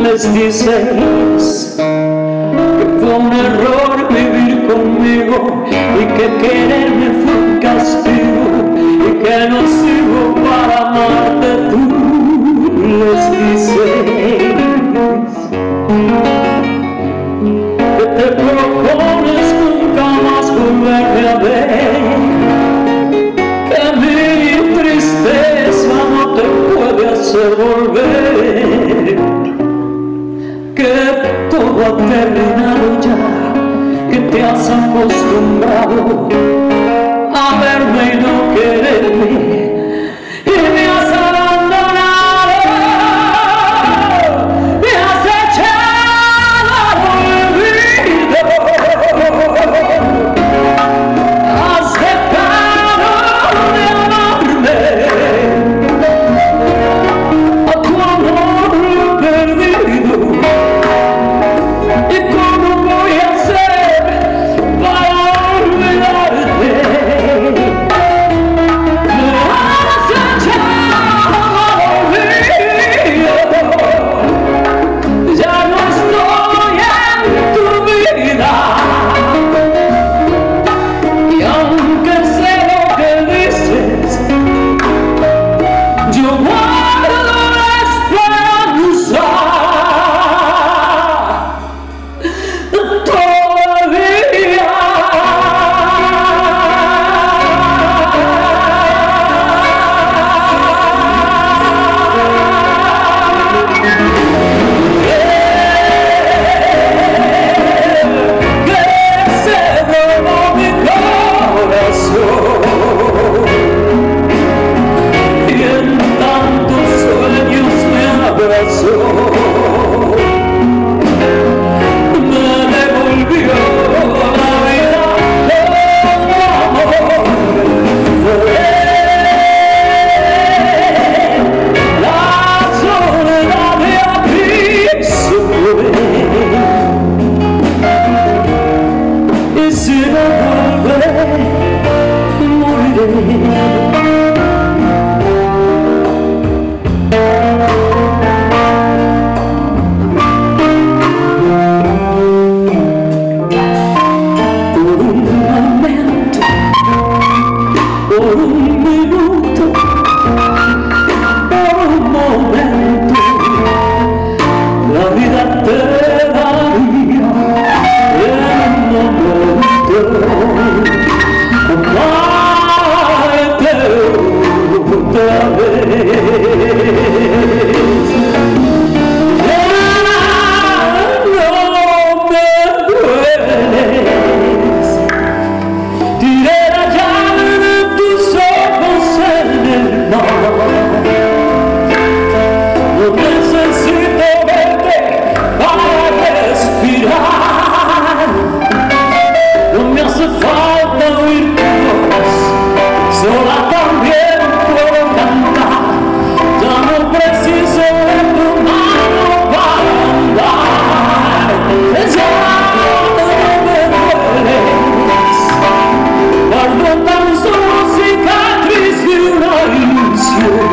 les dices que fue un error vivir conmigo y que quererme fue un castigo y que no sirvo para amarte. Tú les dices que te propones nunca más volverme a ver, que mi tristeza no te puede hacer volver, que todo ha terminado ya, que te has acostumbrado a verme y no quererme, y me has abandonado, me has echado al olvido, has dejado de amarme, a tu amor perdido. ¿Y cómo voy a hacer para olvidarte? Me has echado al olvido, ya no estoy en tu vida, y aunque sé lo que dices, yo guardo la esperanza todavía. Que se robó mi corazón y en tantos sueños me abrazó, me devolvió la vida con amor. Fue la soledad de aviso y si no vuelve, moriré. Por un minuto, por un momento, la vida te daría en un momento, amarte otra vez. No me dueles, tiré la llave de tus ojos en el mar. No necesito verte para respirar, no me hace falta oír tu voz, sola también puedo cantar, ya no preciso de tu mano para andar. Ya no me dueles, guardo tan solo cicatriz de una ilusión,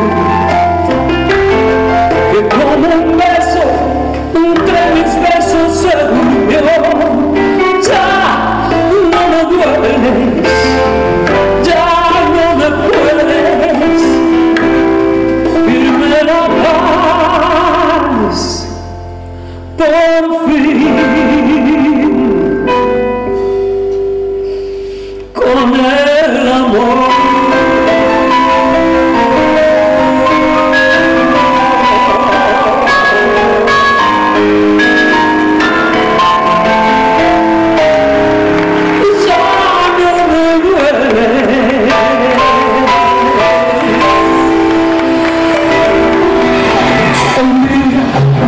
que como un beso entre mis besos se durmió. Ya no me dueles, ya no me puedes, firme la paz, por fin, con el amor. Ya no me duele. Mira,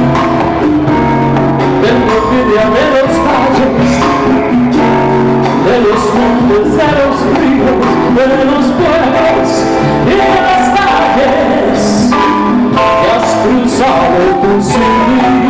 tengo envidia de los valles, de los montes, de los ríos, de los pueblos y de las calles que has cruzado tú sin mí.